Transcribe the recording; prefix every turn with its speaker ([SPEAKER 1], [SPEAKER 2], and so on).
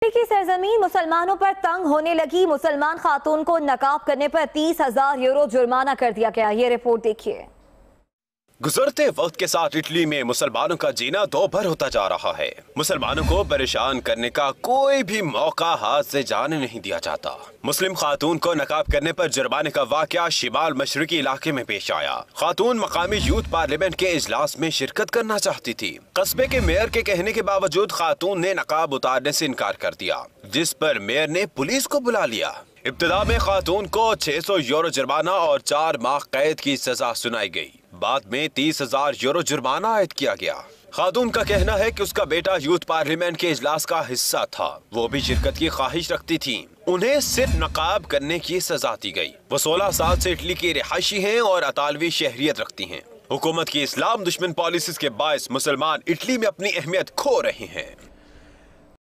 [SPEAKER 1] की सरजमीन मुसलमानों पर तंग होने लगी। मुसलमान खातून को नकाब करने पर 30,000 यूरो जुर्माना कर दिया गया। ये रिपोर्ट देखिए।
[SPEAKER 2] गुजरते वक्त के साथ इटली में मुसलमानों का जीना दोभर होता जा रहा है। मुसलमानों को परेशान करने का कोई भी मौका हाथ से जाने नहीं दिया जाता। मुस्लिम खातून को नकाब करने पर जुर्माने का वाकया शिमाल मशरकी इलाके में पेश आया। खातून मकामी यूथ पार्लियामेंट के इजलास में शिरकत करना चाहती थी। कस्बे के मेयर के कहने के बावजूद खातून ने नकाब उतारने से इनकार कर दिया, जिस पर मेयर ने पुलिस को बुला लिया। इब्तिदा में खातून को 600 यूरो जुर्माना और 4 माह कैद की सजा सुनाई गई। बाद में 30,000 यूरो जुर्माना आयद किया गया। खातून का कहना है कि उसका बेटा यूथ पार्लियामेंट के इजलास का हिस्सा था। वो भी शिरकत की ख्वाहिश रखती थी। उन्हें सिर्फ नकाब करने की सजा दी गई। वो 16 साल से इटली की रिहायशी हैं और अतालवी शहरियत रखती हैं। हुकूमत की इस्लाम दुश्मन पॉलिसीज के बायस मुसलमान इटली में अपनी अहमियत खो रहे हैं।